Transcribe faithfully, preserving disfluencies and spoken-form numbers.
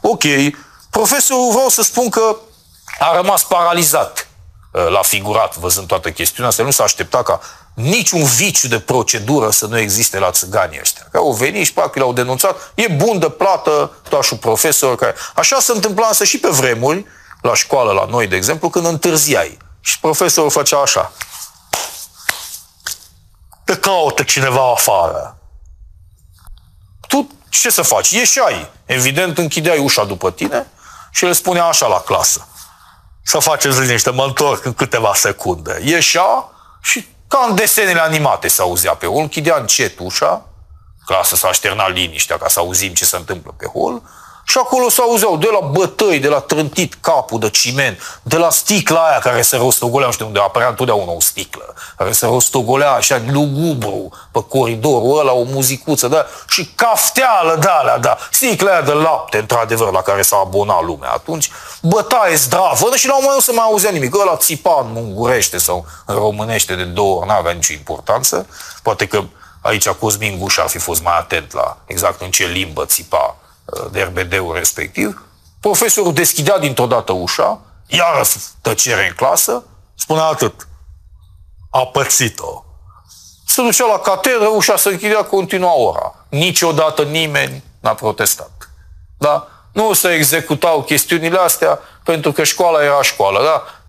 Ok, profesorul, vreau să spun că a rămas paralizat la figurat, văzând toată chestiunea asta. Nu s-a așteptat ca niciun viciu de procedură să nu existe la țiganii ăștia. Că au venit și practic l-au denunțat. E bun de plată toașul profesor. Care... Așa se întâmpla însă și pe vremuri, la școală, la noi, de exemplu, când întârziai. Și profesorul făcea așa. Te caută cineva afară. Tu ce să faci? Ieșai. Evident, închideai ușa după tine și le spunea așa la clasă. Să faceți liniște, mă întorc în câteva secunde. Ieșea și ca în desenele animate se auzea pe hol, închidea încet ușa, clasa s-a așternat liniștea ca să auzim ce se întâmplă pe hol, și acolo se auzeau de la bătăi, de la trântit capul de ciment, de la sticla aia care se rostogolea, nu știu unde apărea întotdeauna o sticlă, care se rostogolea așa lugubru pe coridorul ăla, o muzicuță, da? Și cafteală de alea, da, sticla aia de lapte, într-adevăr, la care s-a abonat lumea atunci, bătaie zdravă, și la un moment nu se mai auzea nimic, ăla țipa în ungurește sau în românește de două ori, n-avea nicio importanță, poate că aici Cosmin Gușa ar fi fost mai atent la exact în ce limbă țipa de R B D-ul respectiv. Profesorul deschidea dintr-o dată ușa, iară tăcere în clasă, spunea atât. A pățit-o. Se ducea la catedră, ușa se închidea, continua ora. Niciodată nimeni n-a protestat. Da? Nu se executau chestiunile astea pentru că școala era școală. Da?